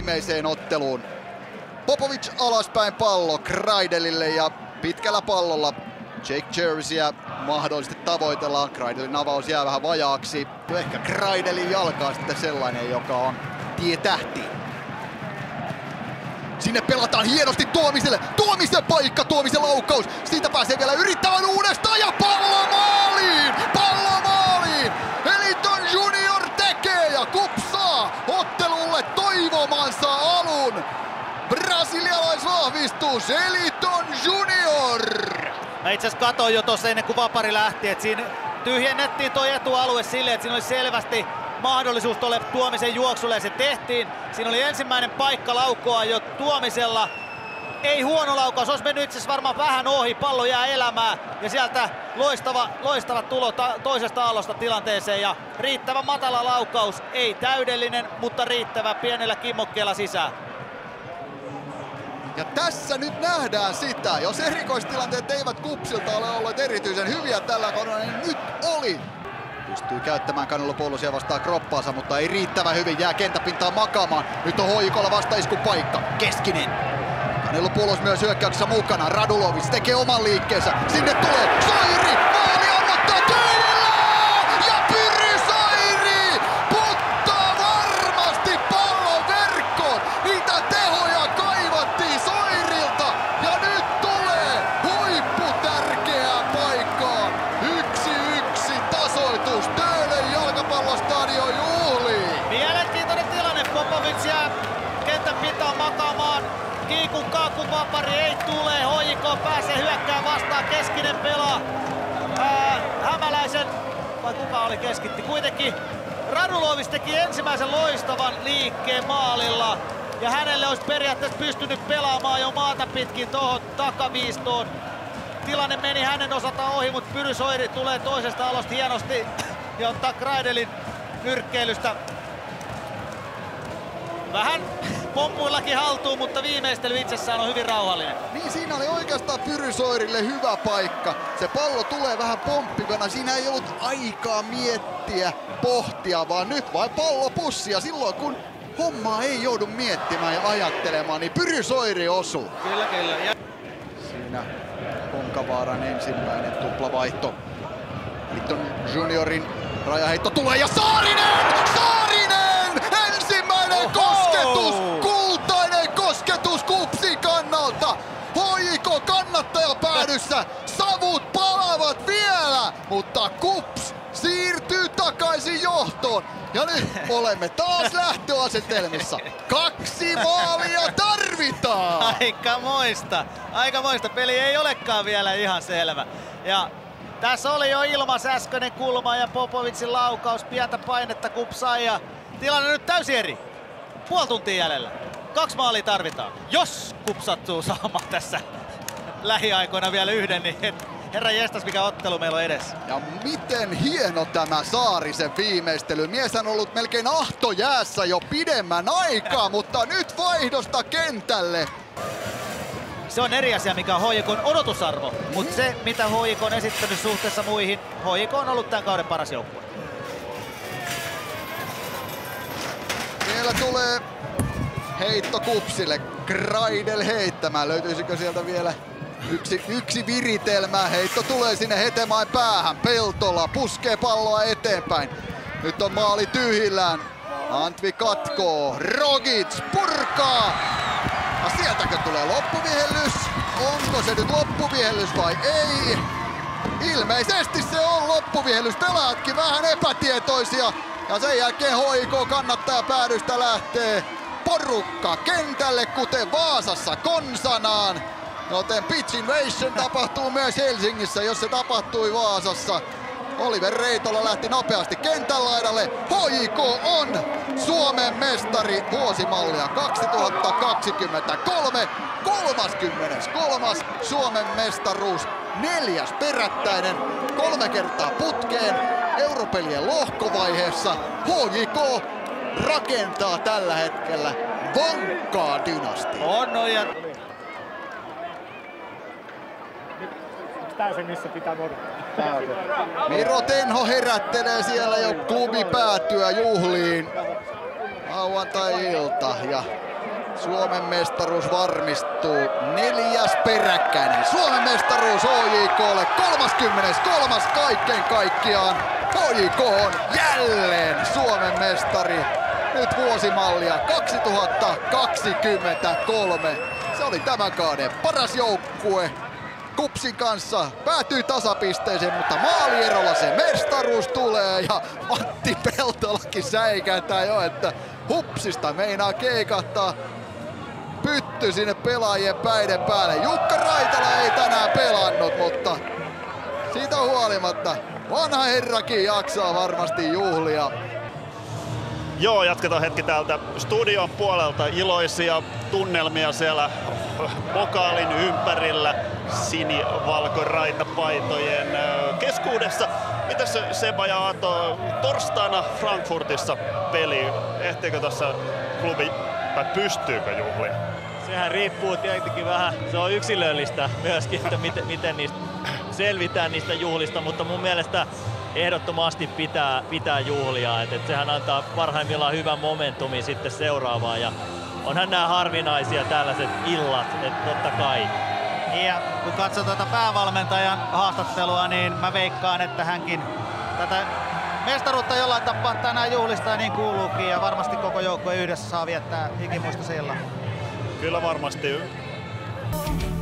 viimeiseen otteluun. Popovic alaspäin pallo Kreidelille ja pitkällä pallolla Jake Jerseyä mahdollisesti tavoitellaan. Kreidelin avaus jää vähän vajaaksi. Ehkä Kreidelin jalka on sitten sellainen, joka on tietähti. Sinne pelataan hienosti Tuomiselle. Tuomisen paikka, Tuomisen laukaus. Siitä pääsee vielä yrittämään uudestaan ja pallo maaliin! Pallo maaliin! Eliton Junior tekee ja KuPS saa ottelulle toivomansa alun. Brasilialaisvahvistus Eliton Junior! Mä itse asiassa katsoin jo tuossa ennen kuin vapari lähti, että siinä tyhjennettiin tuo etualue silleen, että siinä oli selvästi mahdollisuus tuolle Tuomisen juoksulle ja se tehtiin. Siinä oli ensimmäinen paikka laukoa jo Tuomisella. Ei huono laukaus, olisi mennyt itse asiassa varmaan vähän ohi, pallo jää elämään ja sieltä loistava tulo toisesta aallosta tilanteeseen ja riittävän matala laukaus, ei täydellinen, mutta riittävä pienellä kimmokkeella sisään. Ja tässä nyt nähdään sitä, jos erikoistilanteet eivät KuPSilta ole olleet erityisen hyviä tällä kaudella, niin nyt oli. Pystyy käyttämään Kanelopoulosia vastaan kroppaansa, mutta ei riittävän hyvin, jää kenttäpintaan makaamaan. Nyt on HJK:lla vastaiskun paikka, Keskinen. Kanelopoulos myös hyökkäyksessä mukana, Radulovic tekee oman liikkeensä, sinne tulee Soiri, maali annottaa Töölillä! Ja Pyry Soiri puttaa varmasti pallon verkkoon! Niitä tehoja kaivattiin Soirilta ja nyt tulee huipputärkeää paikkaan. 1-1 tasoitus Töölön jalkapallostadion juhliin. Mielenkiintoinen tilanne, Popovic jää kentän pintaan makaamaan. Kiikun kaakun vapari ei tule, HJK pääsee hyökkään vastaan, Keskinen pelaa Hämäläisen, vai kuka oli keskitti, kuitenkin Radulovic teki ensimmäisen loistavan liikkeen maalilla ja hänelle olisi periaatteessa pystynyt pelaamaan jo maata pitkin tuohon takaviistoon. Tilanne meni hänen osaltaan ohi, mutta Pyry Soiri tulee toisesta alosta hienosti ja ottaa Kreidelin nyrkkeilystä vähän pompuillakin haltuun, mutta viimeistely itsessään on hyvin rauhallinen. Niin siinä oli oikeastaan Pyry Soirille hyvä paikka. Se pallo tulee vähän pomppivana, siinä ei ollut aikaa miettiä, pohtia, vaan nyt vain pallo pussia silloin kun hommaa ei joudu miettimään ja ajattelemaan, niin Pyry Soiri osuu. Kyllä. Ja siinä Honkavaaran ensimmäinen tuplavaihto. Eliton Juniorin rajaheitto tulee ja Saarinen! Ensimmäinen kosketus! Kultainen kosketus KuPSin kannalta! HJK kannattaja päädyssä! Savut palavat vielä! Mutta KuPS siirtyy takaisin johtoon! Ja nyt olemme taas lähtöasetelmissa. 2 maalia tarvitaan! Aikamoista. Peli ei olekaan vielä ihan selvä. Ja tässä oli jo ilmas äskeinen kulma ja Popovicin laukaus. Pientä painetta KuPS sai ja tilanne nyt täysin eri. Puoli tuntia jäljellä. 2 maalia tarvitaan. Jos KuPS sattuu saamaan tässä lähiaikoina vielä yhden, niin herra jestas mikä ottelu meillä on edessä. Ja miten hieno tämä Saarisen viimeistely. Mies on ollut melkein ahtojäässä jo pidemmän aikaa, mutta nyt vaihdosta kentälle. Se on eri asia, mikä on HJK:n odotusarvo, mutta se mitä HJK on esittänyt suhteessa muihin, HJK on ollut tämän kauden paras joukkue. Vielä tulee heitto KuPSille. Kreidel heittämään. Löytyisikö sieltä vielä yksi viritelmä? Heitto tulee sinne Hetemäen päähän. Peltola puskee palloa eteenpäin. Nyt on maali tyhjillään. Antvi katkoo. Rogic purkaa. Ja sieltäkö tulee loppuvihellys? Onko se nyt loppuvihellys vai ei? Ilmeisesti se on loppuvihellys. Pelaajatkin vähän epätietoisia. Ja sen jälkeen HJK kannattaa päädystä lähtee porukka kentälle, kuten Vaasassa konsanaan. Joten pitch invasion tapahtuu myös Helsingissä, jos se tapahtui Vaasassa. Oliver Reitola lähti nopeasti kentän laidalle. HJK on Suomen mestari vuosimallia 2023. 33. Suomen mestaruus. 4. perättäinen. 3 kertaa putkeen. Europelien lohkovaiheessa HJK rakentaa tällä hetkellä vankkaa dynastiaa. On ja Tää se missä pitää odottaa. Miro Tenho herättelee siellä jo klubi päätyä juhliin. lauantai-ilta ja Suomen mestaruus varmistuu 4. peräkkäinen. Suomen mestaruus HJK:lle 33. kaikkein kaikkiaan. HJK on jälleen Suomen mestari. Nyt vuosimallia 2023. Se oli tämän kauden paras joukkue. KuPSin kanssa päätyy tasapisteeseen, mutta maalierolla se mestaruus tulee ja Matti Peltolakin säikähtää jo, että HuPSista meinaa keikahtaa pytty sinne pelaajien päiden päälle. Jukka Raitala ei tänään pelannut, mutta siitä huolimatta vanha herrakin jaksaa varmasti juhlia. Joo, jatketaan hetki täältä studion puolelta. Iloisia tunnelmia siellä pokaalin ympärillä sinivalkoraitapaitojen keskuudessa. Mitäs Seba ja Ato, torstaina Frankfurtissa peli, ehtiikö tässä klubi tai pystyykö juhlia? Sehän riippuu tietenkin vähän, se on yksilöllistä myöskin, että miten niistä selvitään niistä juhlista, mutta mun mielestä ehdottomasti pitää juhlia, että sehän antaa parhaimmillaan hyvän momentumin sitten seuraavaan ja onhan nämä harvinaisia tällaiset illat, että totta kai. Ja kun katsoo tuota päävalmentajan haastattelua, niin mä veikkaan, että hänkin tätä mestaruutta jollain tapaa tänään juhlistaa niin kuuluukin ja varmasti koko joukkue yhdessä saa viettää ikimuista sillan. Kyllä varmasti.